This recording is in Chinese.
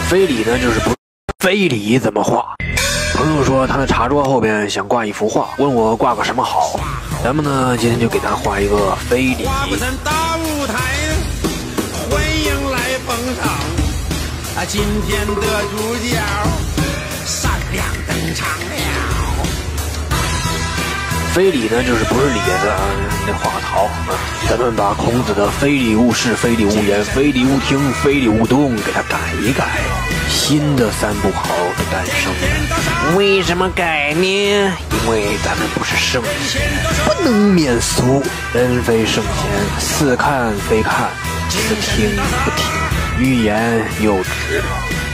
非礼呢就是不非礼怎么画？朋友说他的茶桌后边想挂一幅画，问我挂个什么好。咱们呢今天就给他画一个非礼。 大舞台，欢迎来捧场啊！今天的主角闪亮登场了。 非礼呢就是不是礼子啊，那画个桃啊。咱们把孔子的非礼勿视、非礼勿言、非礼勿听、非礼勿动给他改一改，新的三不好的诞生了。为什么改呢？因为咱们不是圣贤，不能免俗。人非圣贤，似看非看，似听不听，欲言又止。